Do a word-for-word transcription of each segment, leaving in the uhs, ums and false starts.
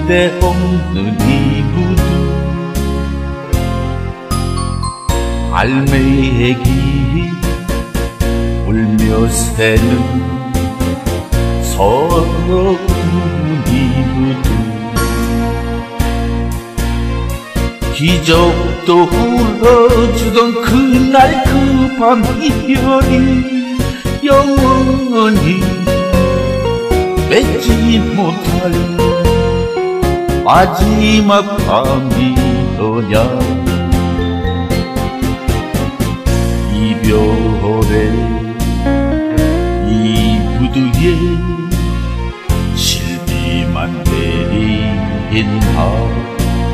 쓸데없는 이 구두 알매기 울며 새는 서러운 이 구두 기적도 울어주던 그날 그 밤 이별이 영원히 맺지 못할 마지막 밤이더냐 이별의 이 구두에 실비만 내린다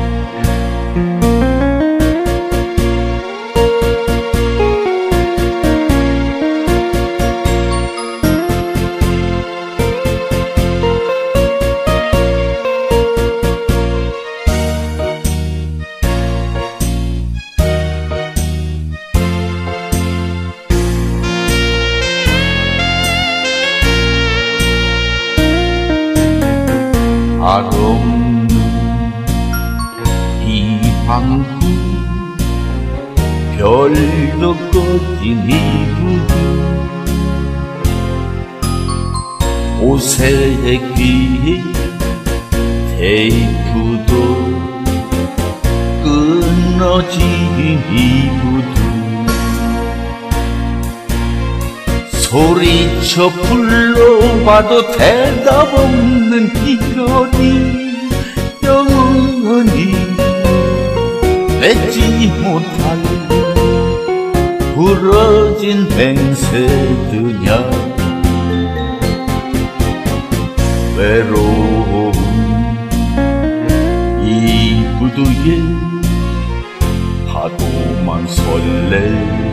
알없는 이 방구 별도 꺼진 이 구두 오색이 테이프도 끊어진 이 구두 소리쳐 불러봐도 대답 없는 이별이 영원히 맺지 못할 부러진 맹세드냐 외로운 이 구두에 파도만 설레